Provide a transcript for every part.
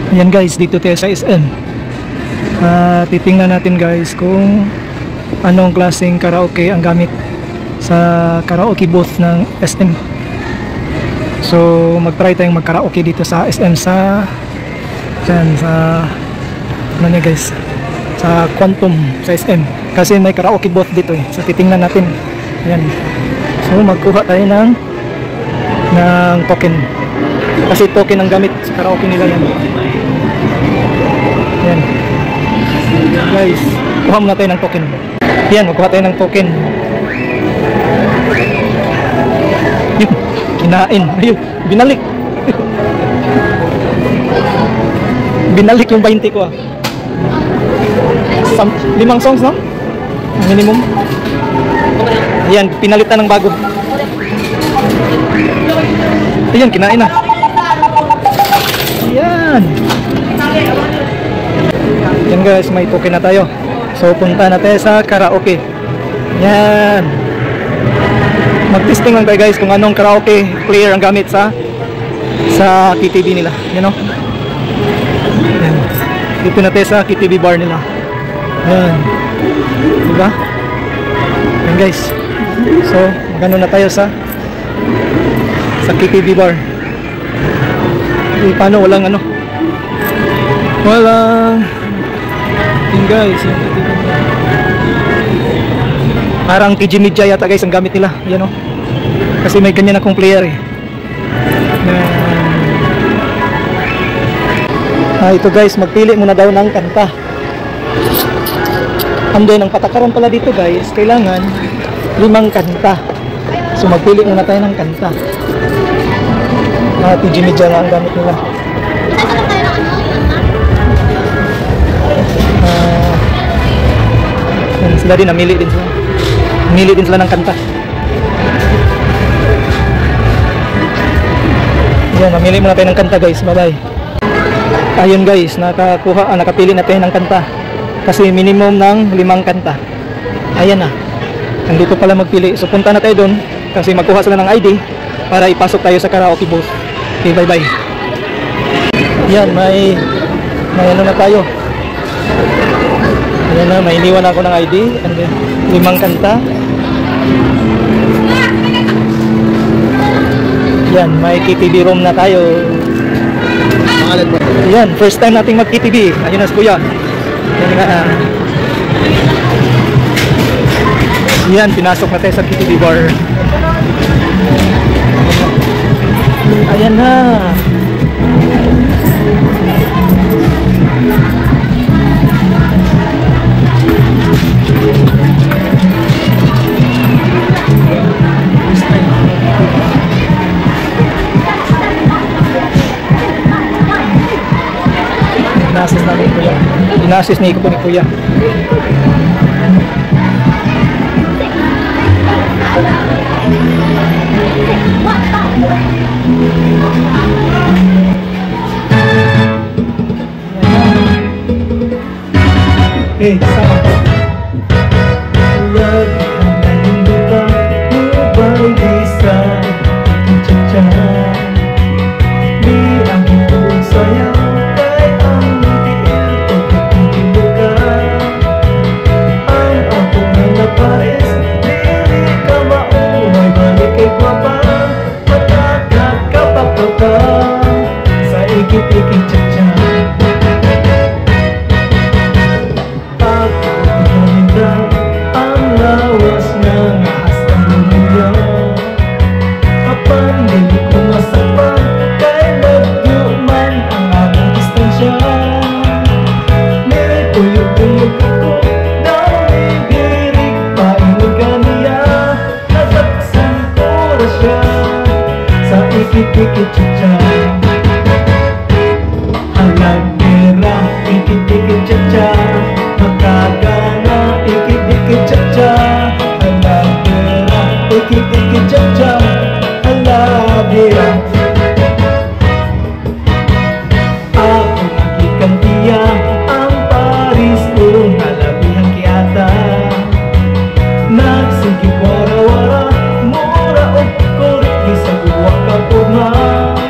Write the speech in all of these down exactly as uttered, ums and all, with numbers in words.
Ayan guys, dito tayo sa S M. Uh, titingnan natin guys kung anong klaseng karaoke ang gamit sa karaoke booth ng S M. So mag-try tayong mag-karaoke dito sa S M sa dyan, sa ano niya guys, sa Quantum sa S M, kasi may karaoke booth dito eh. So titingnan natin. Ayan. So magkuha tayo ng ng token, kasi token ang gamit sa karaoke nila yan. Ayan guys, kuha muna tayo ng token. Ayan, magkuha tayo ng token. Yun, kinain. Ayun, binalik. Binalik yung twenty ko ah. Sam limang songs no? Minimum. Ayan, pinalitan ng bago. Ayan, kinain na. Ayan. Ayan guys, may token na tayo. So punta na tayo sa karaoke. Ayan. Mag-testing lang tayo guys kung anong karaoke player ang gamit sa sa K T V nila. You know? Ayan. Dito na tayo sa K T V bar nila. Ayan. Diba? Ayan guys. So, magano na tayo sa sa K T V bar. Eh, paano? Walang ano? Walang yun guys, yung K T V bar. Parang T G Media yata guys ang gamit nila. Yan o. Kasi may ganyan akong player eh. Ayan. Ah, ito guys, magpili muna daw ng kanta. And then, ang patakaran pala dito guys, kailangan limang kanta. So magpili muna tayo ng kanta. Ah, T G Media na ang gamit nila. Ah, yan, sila din, namili din sila. Namili din sila ng kanta. Yan, namili muna tayo ng kanta guys. Bye bye. Ayun guys, nakakuha, ah, nakapili na tayo ng kanta. Kasi minimum ng limang kanta. Ayan na. Nandito pala magpili. So punta na tayo doon kasi magkuha sila ng I D para ipasok tayo sa karaoke booth. Okay, bye bye. Yan, may may ano na tayo. Ayan na, may iniwan ako ng I D and then limang kanta. Yan, may K T V room na tayo. Yan, first time nating mag K T V. Ayun na si Kuya. Yan nga. Yan, pinasok na tayo sa K T V bar. Ayan na. Inasis namin Kuya. Inasis ni ko ni Kuya. Hey, sama. Ikit-ikit caca, alam merah ikit-ikit caca, makagana ikit-ikit caca, alam merah ikit-ikit caca, alam dia. Ako nagikan dia ang Paris kung nalabihan kiyata, nagsigi wara-wara mura o kurit sa buwak kapurma.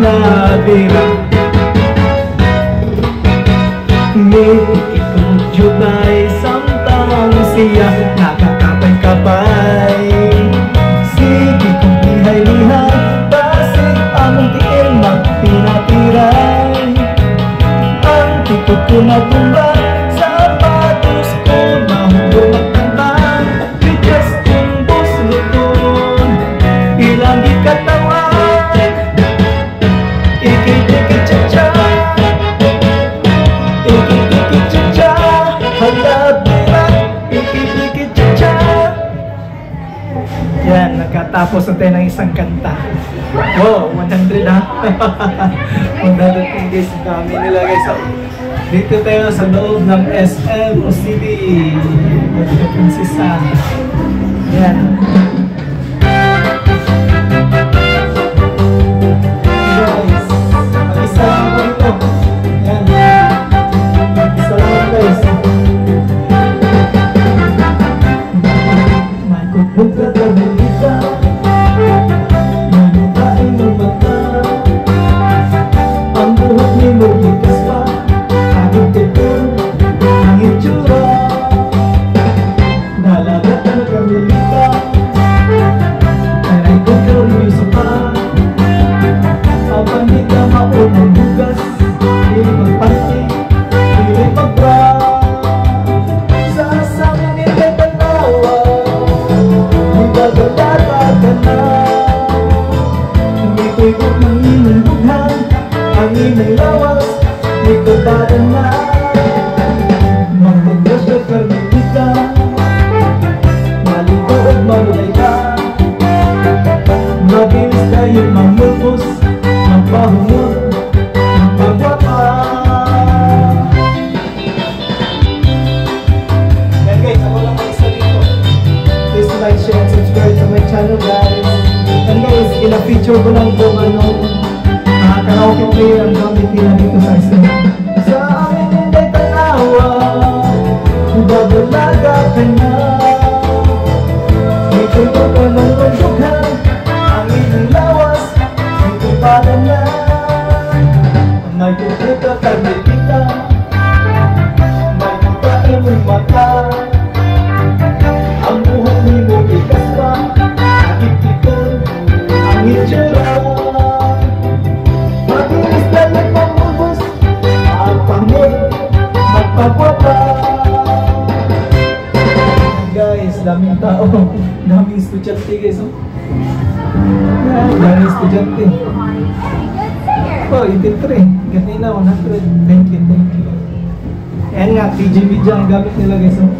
nabira. Ikutjud ay samtang siya nakakapay-kapay. Sige kong lihay-lihay, basig among tiil magpinatiray. Ang tikot ko natumba, sapatos ko mahulog magtambang. Bigas kong bus lutun, ilang ikatawan. Ikit-ikit-cha-cha, ikit-ikit-cha-cha, halabira, ikit-ikit-cha-cha. Yan, nagkatapos na tayo ng isang kanta. Wow, one hundred ha? one hundred guys, dami nila guys. So, dito tayo sa loob ng S M O C D. Dito prinsesa. Yan. Guys, mag-isa lang po ito. Yan. Mag-isa lang guys. May kumput ka trabalita. Manukain mo mata. Ang buhok ni mo gigas pa. Agad ito ang itsura. Nalagat ang kamilita. Taray ko karoon pa. Kapag di ka maunang bugas, hindi magpanti, hindi magbra. Sa asamin nila tanawa, magagalaga ka na. Hindi ko'y kong manginang bughang, ang inang lawas, di ko bada na. Magpagdas ka karnilita, maligaw at malulay ka. Mabilis tayong mamulpos, magpahumot, magpagwapa. Yan guys, ako lang may isa dito. Please like, share, and subscribe to my channel guys. And guys, ina-feature ko lang kung anong uh, karaoke player ang gamit nila dito sa S M. Sa amin hindi tanawa, babalaga ka na. Dito ko ka ng magdughan, ang inang lawas, dito para na. May kukuta karnilita, may kukain mong mata. Ang buhok ni mo bigas pa, agit-ikon ang itsura. Mabilis na nagpamubos, magpamot, magpagwapa. Guys, daming tao, daming estudyante guys. Oh. Daming estudyante. Oh, eighty-three. Ganina, one hundred. Thank you, thank you. Ayan nga, T J Media ang gamit nila guys. Oh.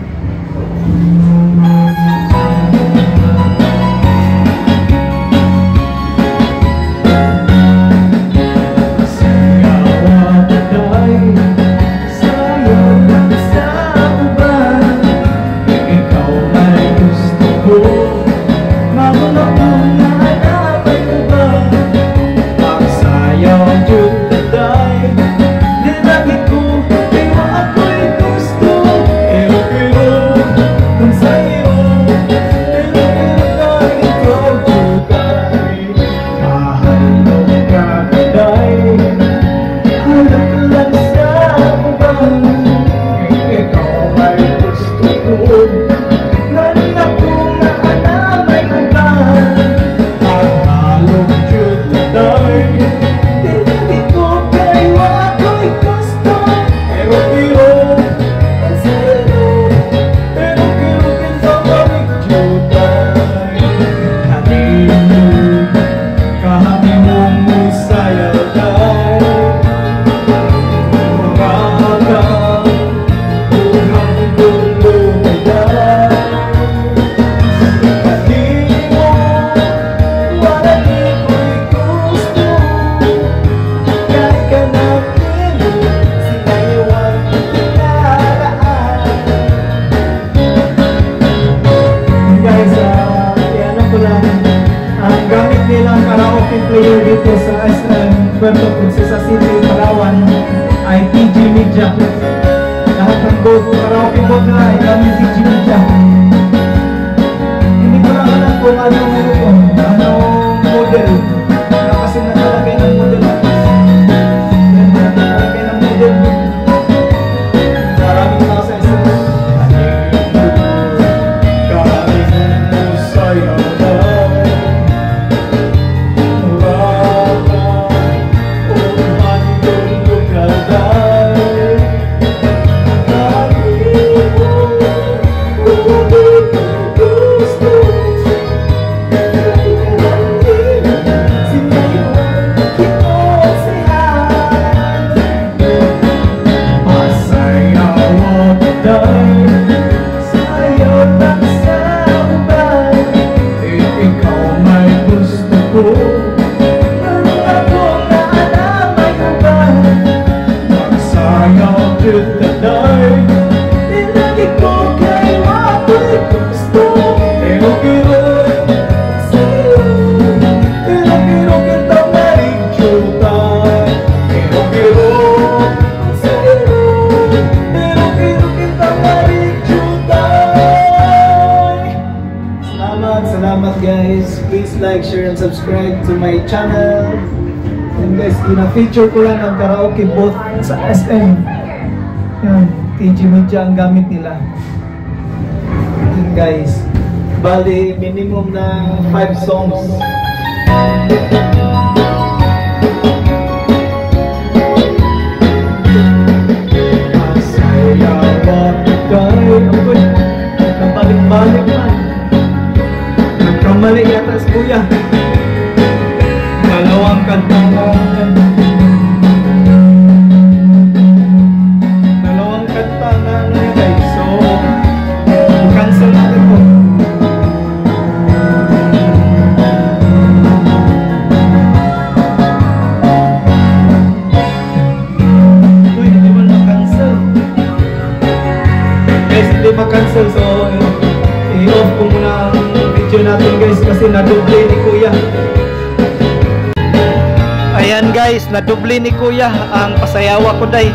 player dito sa S M Puerto Princesa City, Palawan ay T J Media. Lahat ng gold, karaoke gold na ay kami T J Media. Hindi ko lang alam kung anong, anong model na kasi nakalagay ng ako. Ano ako na alam ay hanggang magsayang tiltanay. Nilagi ko kay ako'y gusto. Pero kiro'y sa'yo. Pero kita marigsyutay. Pero kiro'y sa'yo. Pero kiro kita marigsyutay. Salamat, salamat guys. Please like, share, and subscribe to my channel. And guys, ina-feature ko lang ang karaoke booth sa S M. Yan, T G Media ang gamit nila. Yan guys, bali minimum na five songs. Masaya bakay ako, nabalik-balik man. Nagkamali yata si kuya. Dalawang kanta na yan. Dalawang kanta na na yan guys. So, cancel natin po. Uy, hindi man na-cancel. Guys, hindi ma-cancel. So, i-off ko muna ang video natin guys kasi na-double ni kuya. Ayan guys, na-double ni kuya ang pasayawa ko day.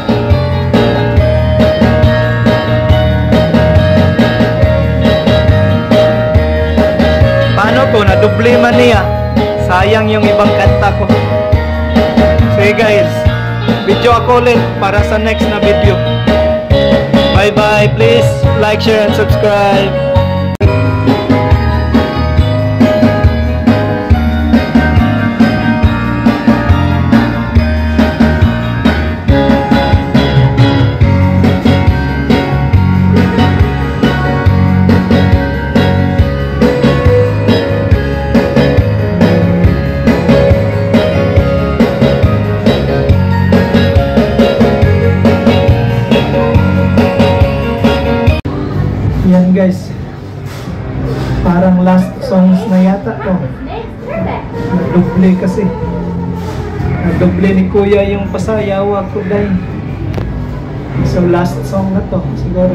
Paano ko na-double man niya? Sayang yung ibang kanta ko. Sige guys, video ako ulit para sa next na video. Bye bye, please like, share, and subscribe. Yan guys, parang last songs na yata to. Nadoble kasi. Nadoble ni kuya yung pasayawa ko dahil. So last song na to siguro.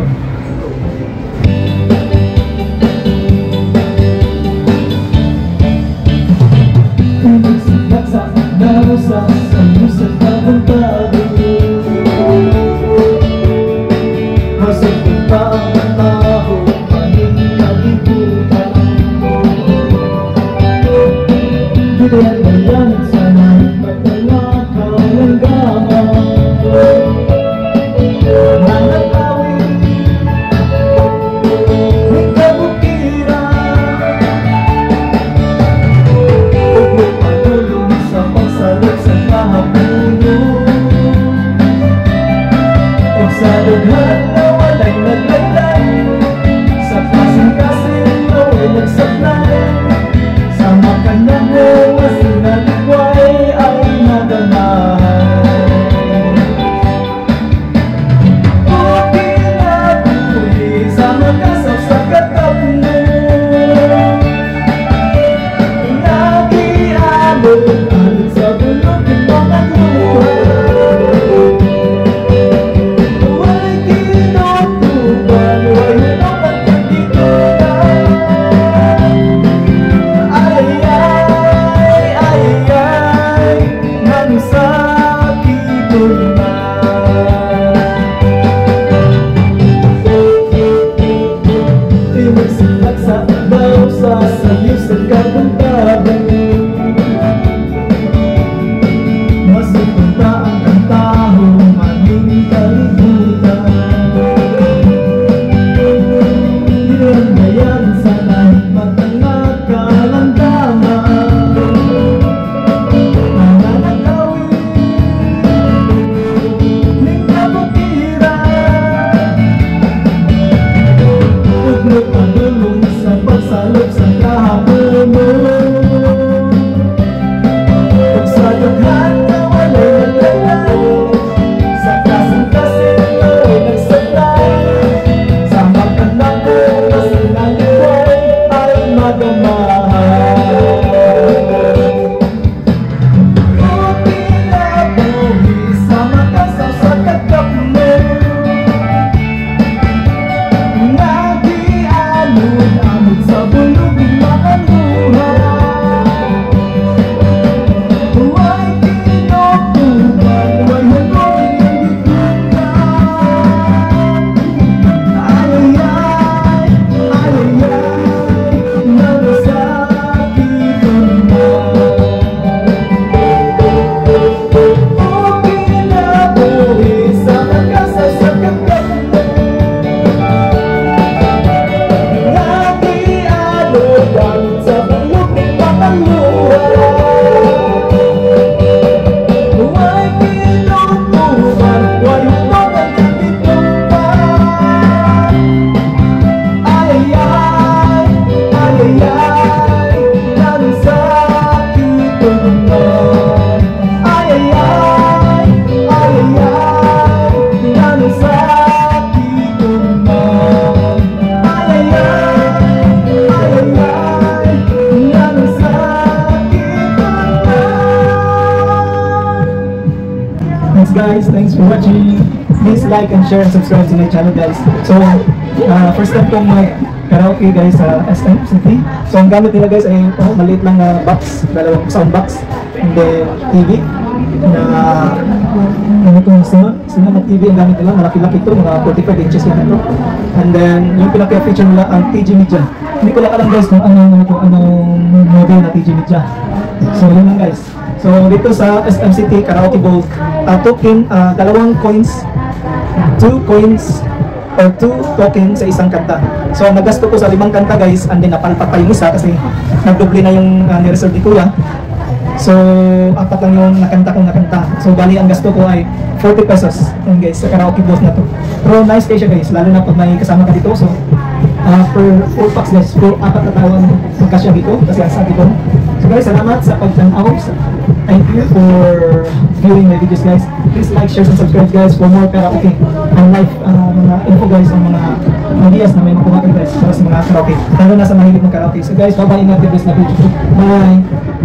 guys, thanks for watching. Please like and share and subscribe to my channel guys. So, uh, first time kong mag karaoke guys sa S M City. So ang gamit nila guys ay oh, maliit lang na box, dalawang sound box, and then T V na ano itong sunod, sunod na T V ang gamit nila, malaki-laki ito, mga forty-five inches lang ito. And then yung pinaka-feature nila ang T G Media. Hindi ko lang alam guys kung anong, ano, anong model na T G Media. So yun lang guys. So dito sa S M City Karaoke Bowl, uh, token, uh, dalawang coins, two coins or two token sa isang kanta. So nagasto ko sa limang kanta guys, and then napalpak pa yung isa kasi nagdoble na yung uh, nireserve ni Kuya. So apat lang yung nakanta kong nakanta. So bali ang gasto ko ay forty pesos yun guys sa karaoke booth na to. Pero nice kayo siya guys, lalo na pag may kasama ka dito. So uh, per four packs guys, for apat na tao ang magkasya dito kasi ang sa dito. So guys, salamat sa pagtanaw. Thank you for viewing my videos guys. Please like, share, and subscribe guys for more karaoke and live uh, mga info guys, ang mga ideas na may makuha kayo guys para sa mga karaoke, lalo na sa mahilig ng karaoke. So guys, bye-bye, ingat guys na video. Bye!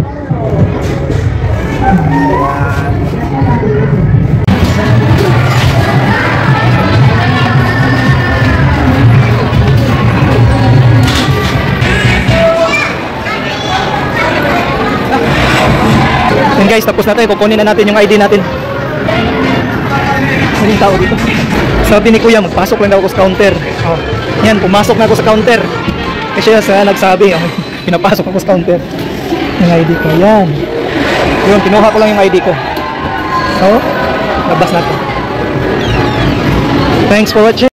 And guys, tapos na tayo. Kukunin na natin yung I D natin. Maraming tao dito. Sabi ni Kuya, magpasok lang daw ako sa counter. Oh, yan, pumasok na ako sa counter. Kasi siya nagsabi, oh, pinapasok ako sa counter. Yung I D ko, yan. Yun, pinuha ko lang yung I D ko. So, labas na to. Thanks for watching.